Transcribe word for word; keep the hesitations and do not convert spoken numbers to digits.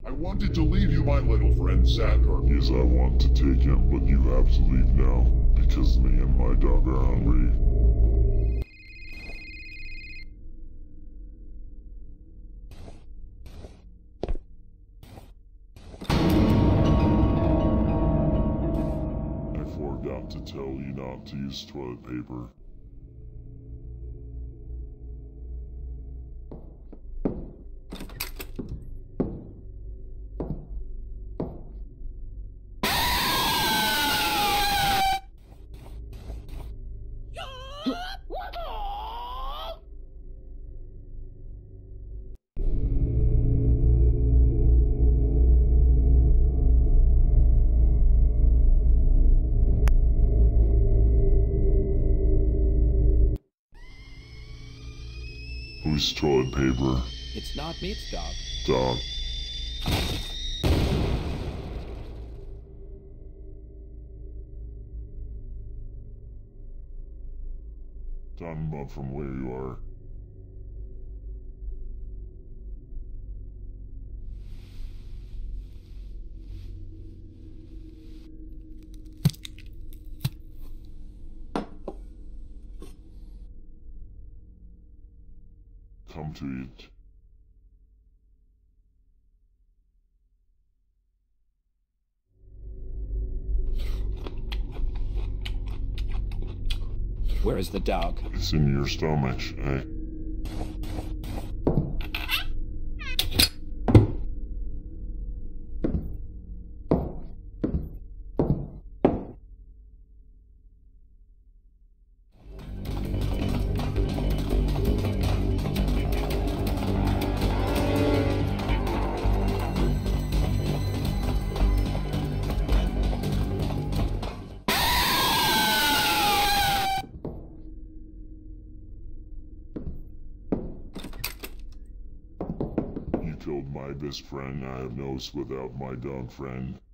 I wanted to leave you, my little friend, Sacker. Yes, I want to take him, but you have to leave now, because me and my dog are hungry. I forgot to tell you not to use toilet paper. Whose toilet paper? It's not me, it's dog. Dog. Talking about from where you are. Come to eat. Where is the dog? It's in your stomach, eh? Killed my best friend. I have no without my dog friend.